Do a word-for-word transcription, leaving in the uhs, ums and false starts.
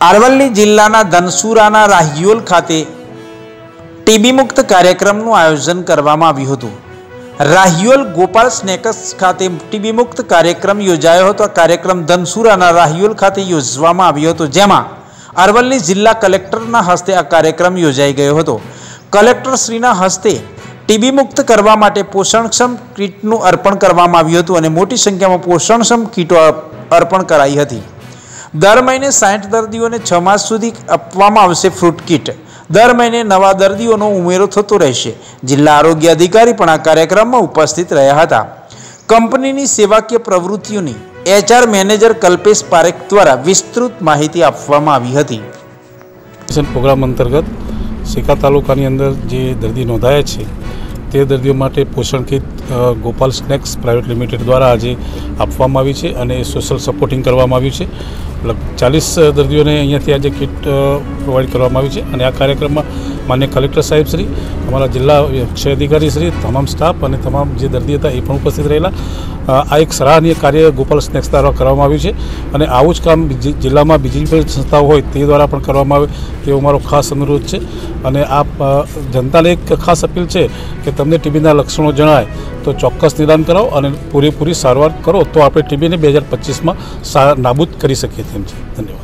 અરવલ્લી જિલ્લાના ધનસુરાના રાહિયોલ ખાતે ટીબી મુક્ત કાર્યક્રમનું આયોજન કરવામાં આવ્યું હતું। રાહિયોલ ગોપાલ સ્નેકસ ખાતે ટીબી મુક્ત કાર્યક્રમ યોજાયો હતો। આ કાર્યક્રમ ધનસુરાના રાહિયોલ ખાતે યોજવામાં આવ્યો હતો, જેમાં અરવલ્લી જિલ્લા કલેક્ટરના હસ્તે આ કાર્યક્રમ યોજાઈ ગયો હતો। કલેક્ટર શ્રીના હસ્તે ટીબી મુક્ત કરવા માટે પોષણક્ષમ કીટનું અર્પણ કરવામાં આવ્યું હતું અને મોટી સંખ્યામાં પોષણક્ષમ કીટો અર્પણ કરાઈ હતી। दर महीने साठ दर्दियों छ मास सुधी आपवामां आवशे फ्रूट किट। दर महीने नवा दर्दियों उमेरो थतो रहेशे। जिल्ला आरोग्य अधिकारी पण आ कार्यक्रम में उपस्थित रह्या हता। कंपनी सेवाकीय प्रवृत्तिओनी एचआर मैनेजर कल्पेश पारेख द्वारा विस्तृत माहिती आपवामां आवी हती। प्रोग्राम अंतर्गत सेका तालुकानी अंदर जे दर्दी नोंधाया छे ते दर्दियों माटे पोषण kit Gopal snacks private limited द्वारा आज आपवामां आवी छे अने सोशल सपोर्टिंग करवामां आव्युं छे। चालीस दर्दियों ने अहींयाथी आज किट प्रोवाइड करवामां आवी छे अने आ कार्यक्रम में मान्य कलेक्टर साहेब श्री, अमरा जिला अक्षय अधिकारी श्री, तमाम स्टाफ और तमाम जे दर्दी था ये उपस्थित रहेला। आ एक सराहनीय कार्य गोपाल स्नेक्स द्वारा करवामां आव्युं छे अने आवुं ज काम जिल्ला में बीजी पण संस्थाओं होय ते द्वारा पण करवामां आवे तेवो मारो खास अनुरोध छे। अने आ जनता ने एक खास अपील है कि तमने टीबीना लक्षणों जणाय तो चौक्कस निदान कराओ और पूरेपूरी सारवार करो तो आप टीबी ने दो हज़ार पच्चीस में नाबूद करी सकीए तेम छे। धन्यवाद।